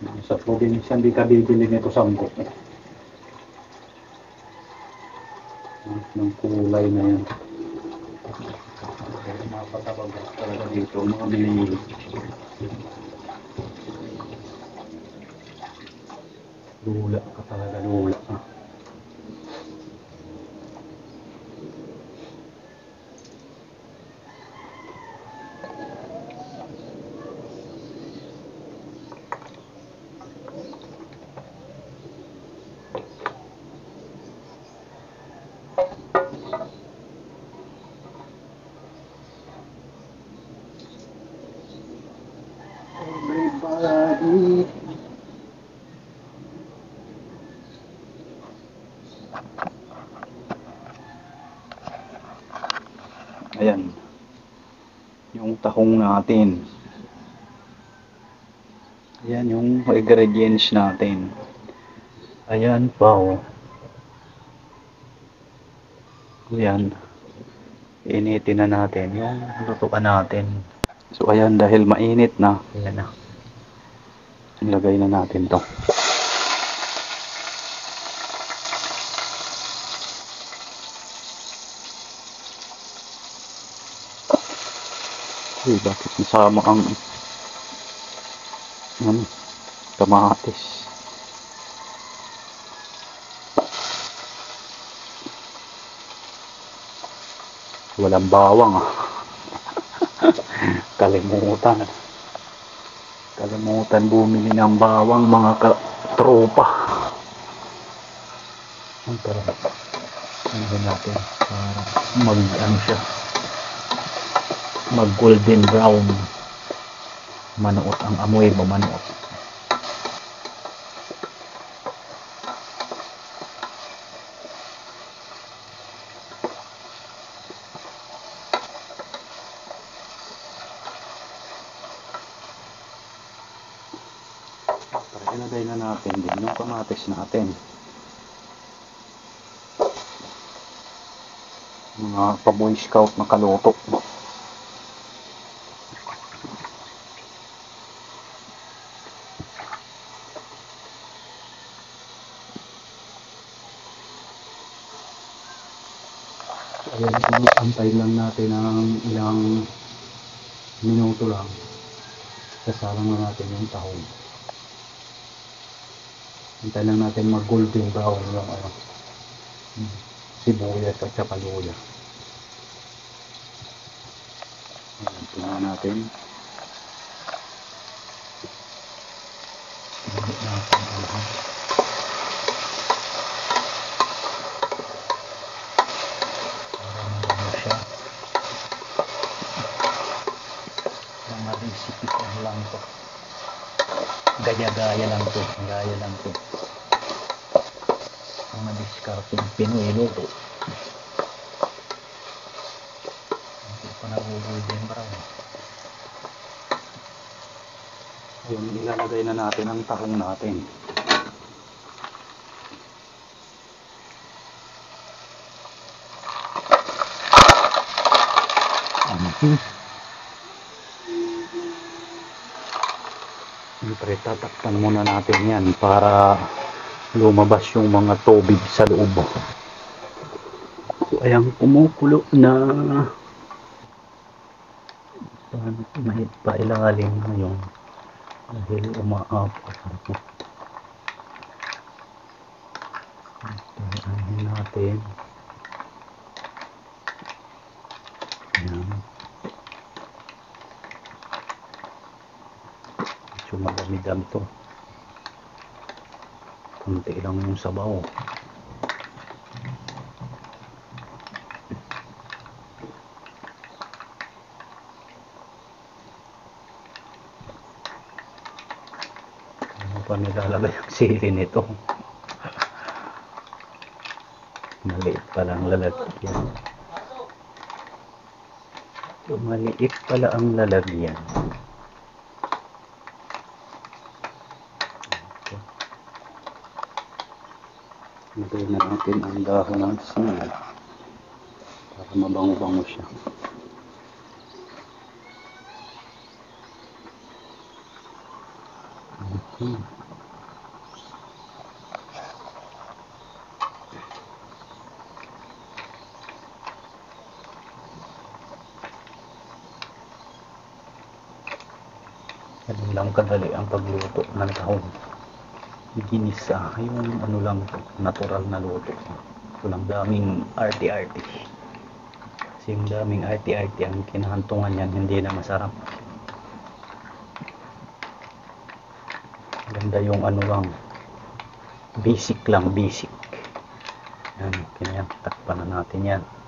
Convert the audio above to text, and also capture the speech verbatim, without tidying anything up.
Sa probinsya hindi ka bibili nito sampo. Ng kulay na yan. Mapatapagod talaga dito mga binili. Lula ka talaga, lula. Everybody. Ayan. Yung tahong natin. Ayan yung ingredients natin. Ayan pa oh. Ayan. Initin na natin yung lutuan natin. So ayan, dahil mainit na. Ayan na. Ilagay na natin to. Uy, bakit nasama ang ano, kamatis? Walang bawang ah. Kalimutan. Kalimutan bumili ng bawang mga katropa. Ang tara. Ano natin para mag ano siya. Mag golden brown. Manuot ang amoy mo, manuot. Ilagay na natin din yung kamatis natin. Mga pa-boy scout na kaluto. Ayan, antay lang natin ng ilang minuto lang. Sasalang na natin yung tahong. Antay lang natin mag golden brown yung ano, sibuyas at saka luya. Ayan, tingnan natin. Tingnan natin ang lahat. Para magano siya. Mga recipe ko lang to. Gaya-gaya lang to. Gaya lang to. Mga discarding Pinoy luto. Hindi pa nag-golden brown. Ayun, ilalagay na natin ang tahong natin. Mm-hmm. Siyempre, tatakpan muna natin yan para lumabas yung mga tubig sa loob. So, ayan, kumukulo na. Paano mahit pa ilalim ngayon dahil umaapos ako. Ayan natin. Ayan. So, malamidam to. Kunti lang yung sabaw. Ano pa nilalagay ang sili nito? Maliit palang lalagyan. So, maliit pala ang lalagyan. Lagay na natin ang dahon ng sili para mabango-bango siya. Hmm. Ganun lang kadali ang pagluto ng tahong. Ginisa, yung ano lang, natural na luto. Walang daming arty-arty. Kasi yung daming arty-arty ang kinahantungan yan, hindi na masarap. Ganda yung ano lang, basic lang, basic. Yan, kaya takpan na natin yan.